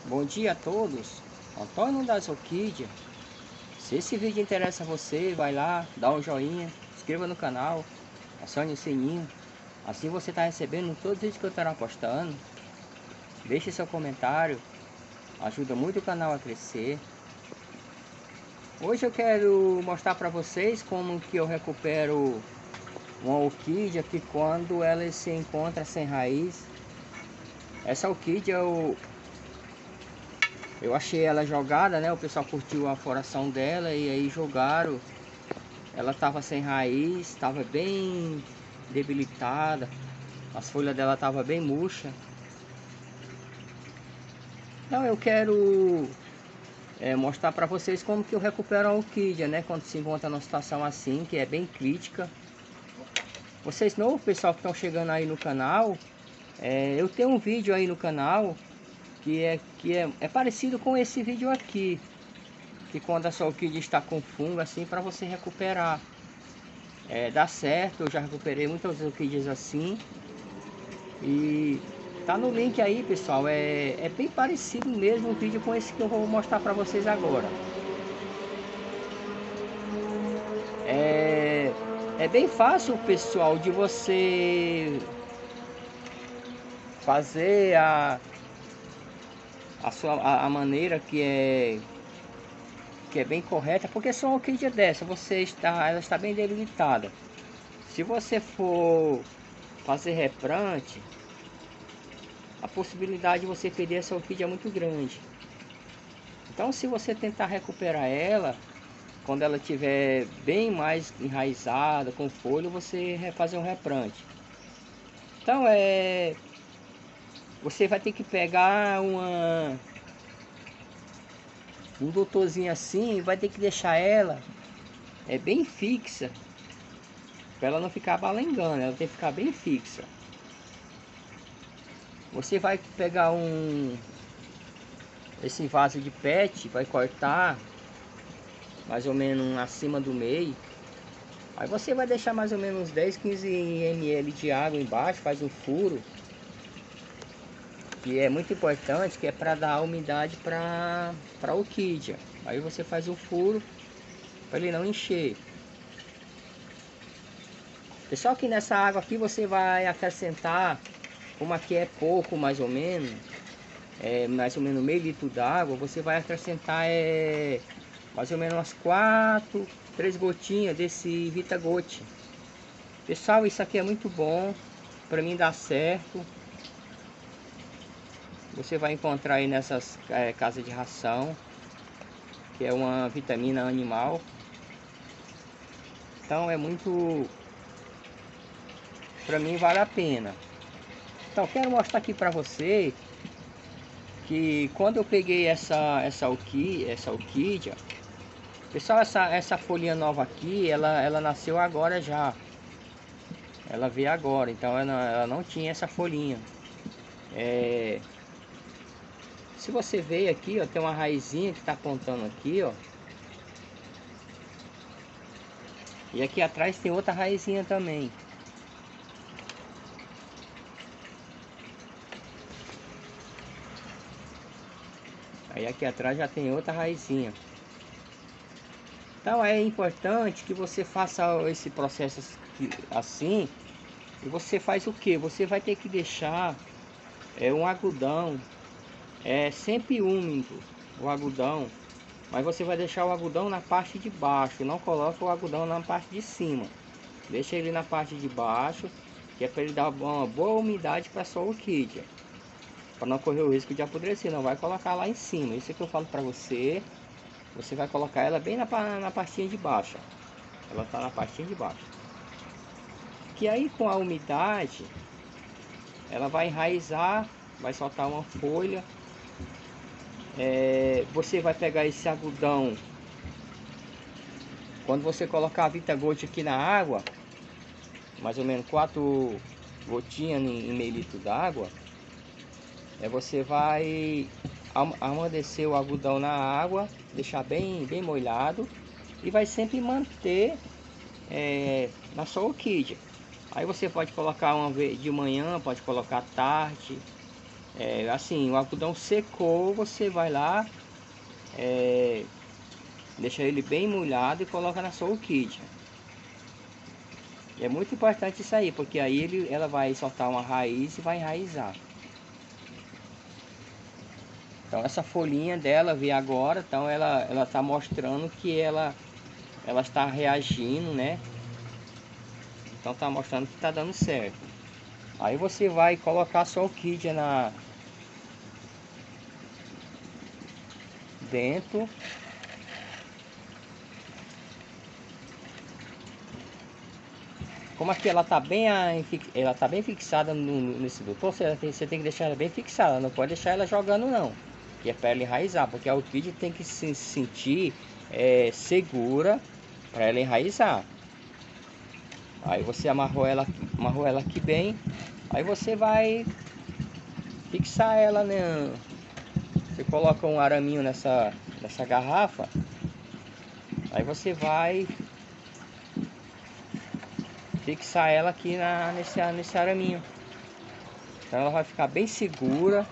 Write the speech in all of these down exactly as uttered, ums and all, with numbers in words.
Bom dia a todos, Antônio das Orquídeas. Se esse vídeo interessa a você, vai lá, dá um joinha, inscreva no canal, acione o sininho. Assim você está recebendo todos os vídeos que eu estarei postando. Deixe seu comentário, ajuda muito o canal a crescer. Hoje eu quero mostrar para vocês como que eu recupero uma orquídea que quando ela se encontra sem raiz. Essa orquídea eu Eu achei ela jogada, né? O pessoal curtiu a floração dela e aí jogaram. Ela estava sem raiz, estava bem debilitada. As folhas dela estavam bem murcha. Então eu quero é, mostrar para vocês como que eu recupero a orquídea, né? Quando se encontra numa situação assim, que é bem crítica. Vocês novos, pessoal que estão chegando aí no canal, é, eu tenho um vídeo aí no canal que é, que é, é parecido com esse vídeo aqui. Que quando a sua orquídea está com fungo, assim, para você recuperar. É, dá certo, eu já recuperei muitas orquídeas assim. E tá no link aí, pessoal. É, é bem parecido mesmo o vídeo com esse que eu vou mostrar para vocês agora. É, é bem fácil, pessoal, de você fazer a, a, sua, a, a maneira que é que é bem correta, porque só uma orquídea dessa, você está, ela está bem debilitada. Se você for fazer replante, a possibilidade de você perder essa orquídea é muito grande. Então, se você tentar recuperar ela, quando ela estiver bem mais enraizada, com folha, você vai fazer um replante. Então, é, você vai ter que pegar uma um doutorzinho assim e vai ter que deixar ela é bem fixa, para ela não ficar balengando, ela tem que ficar bem fixa. Você vai pegar um esse vaso de pet, vai cortar mais ou menos acima do meio. Aí você vai deixar mais ou menos dez, quinze mililitros de água embaixo, faz um furo. Que é muito importante, que é para dar umidade para a orquídea. Aí você faz o furo para ele não encher. Pessoal, que nessa água aqui você vai acrescentar, como aqui é pouco mais ou menos, é mais ou menos meio litro d'água, você vai acrescentar é, mais ou menos umas quatro, três gotinhas desse Vitagote. Pessoal, isso aqui é muito bom, para mim dá certo. Você vai encontrar aí nessas é, casas de ração, que é uma vitamina animal. Então é muito, para mim vale a pena. Então quero mostrar aqui para você que quando eu peguei essa essa orquídea, essa orquídea, pessoal, essa essa folhinha nova aqui, ela ela nasceu agora já. Ela veio agora, então ela, ela não tinha essa folhinha. É, se você ver aqui, ó, tem uma raizinha que está apontando aqui, ó. E aqui atrás tem outra raizinha também. Aí aqui atrás já tem outra raizinha. Então é importante que você faça esse processo assim. E você faz o que? Você vai ter que deixar é, um algodão é sempre úmido, o algodão. Mas você vai deixar o algodão na parte de baixo, não coloca o algodão na parte de cima. Deixa ele na parte de baixo, que é para ele dar uma boa umidade para sua orquídea, para não correr o risco de apodrecer. Não vai colocar lá em cima. Isso é que eu falo para você. Você vai colocar ela bem na, na partinha de baixo. Ela está na partinha de baixo. Que aí com a umidade, ela vai enraizar, vai soltar uma folha. É, você vai pegar esse algodão. Quando você colocar a Vitagote aqui na água, mais ou menos quatro gotinhas em meio litro d'água, é, você vai amandecer o algodão na água, deixar bem, bem molhado e vai sempre manter é, na sua orquídea. Aí você pode colocar uma vez de manhã, pode colocar à tarde, É, assim, o algodão secou, você vai lá, é, deixa ele bem molhado e coloca na sua orquídea. É muito importante isso aí, porque aí ele, ela vai soltar uma raiz e vai enraizar. Então essa folhinha dela vi agora, então ela ela está mostrando que ela ela está reagindo, né? Então está mostrando que está dando certo. Aí você vai colocar a sua orquídea na dentro. Como aqui ela está bem ela tá bem fixada no, nesse doutor, você tem, você tem que deixar ela bem fixada, não pode deixar ela jogando não. Que é para ela enraizar, porque a orquídea tem que se sentir é, segura para ela enraizar. Aí você amarrou ela, amarrou ela aqui bem. Aí você vai fixar ela, né? Você coloca um araminho nessa, nessa garrafa. Aí você vai fixar ela aqui na, nesse, nesse araminho. Então ela vai ficar bem segura.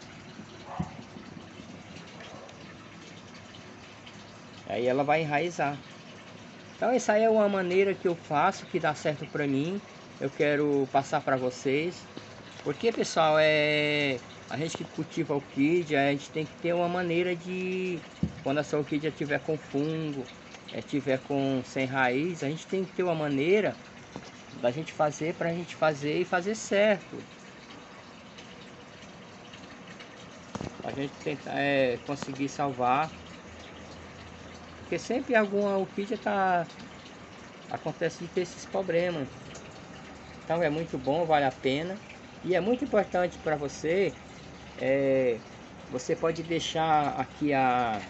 Aí ela vai enraizar. Então essa aí é uma maneira que eu faço, que dá certo pra mim. Eu quero passar pra vocês. Porque, pessoal, é... a gente que cultiva orquídea, a gente tem que ter uma maneira de... Quando a sua orquídea estiver com fungo, estiver com sem raiz, a gente tem que ter uma maneira da gente fazer pra gente fazer e fazer certo. A gente tentar é, conseguir salvar. Porque sempre alguma orquídea tá... acontece de ter esses problemas. Então é muito bom, vale a pena. E é muito importante para você, é, você pode deixar aqui a,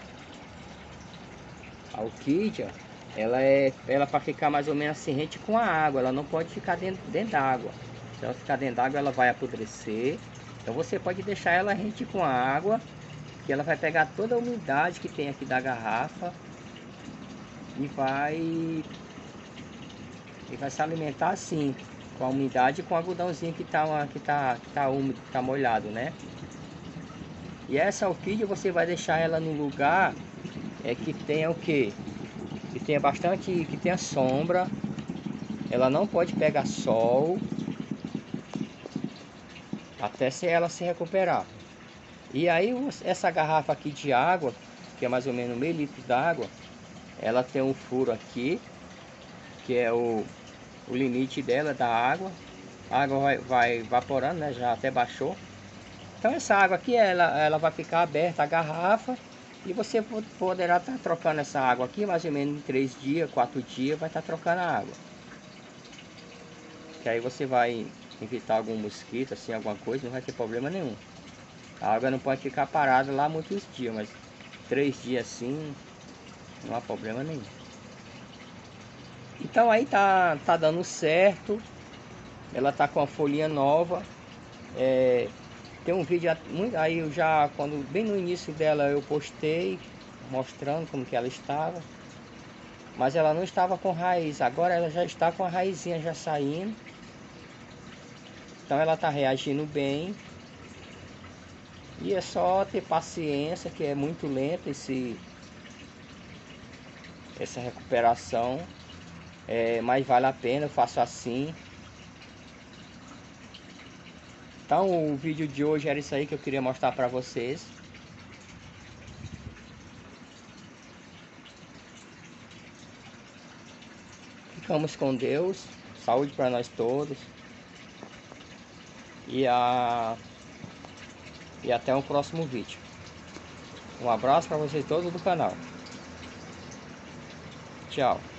a orquídea, ela é ela para ficar mais ou menos assim rente com a água, ela não pode ficar dentro, dentro da água. Se ela ficar dentro da água, ela vai apodrecer. Então você pode deixar ela rente com a água, que ela vai pegar toda a umidade que tem aqui da garrafa e vai, e vai se alimentar assim. Com a umidade e com o algodãozinho que tá, que tá, que tá úmido, que tá molhado, né? E essa orquídea você vai deixar ela no lugar é, que tenha o que? Que tenha bastante, que tenha sombra. Ela não pode pegar sol até se ela se recuperar. E aí essa garrafa aqui de água, que é mais ou menos meio litro d'água, ela tem um furo aqui, que é o, o limite dela da água. A água vai, vai evaporando, né? Já até baixou. Então essa água aqui, ela, ela vai ficar aberta a garrafa. E você poderá estar trocando essa água aqui, mais ou menos em três dias, quatro dias, vai estar trocando a água. Que aí você vai evitar algum mosquito, assim, alguma coisa, não vai ter problema nenhum. A água não pode ficar parada lá muitos dias, mas três dias assim, não há problema nenhum. Então aí tá, tá dando certo. Ela tá com a folhinha nova. É, tem um vídeo aí eu já, quando bem no início dela eu postei, mostrando como que ela estava. Mas ela não estava com raiz, agora ela já está com a raizinha já saindo. Então ela está reagindo bem. E é só ter paciência, que é muito lento esse, essa recuperação. É, mas vale a pena, eu faço assim. Então o vídeo de hoje era isso aí que eu queria mostrar para vocês. Ficamos com Deus, saúde para nós todos. E, a... e até o próximo vídeo. Um abraço para vocês todos do canal. Tchau.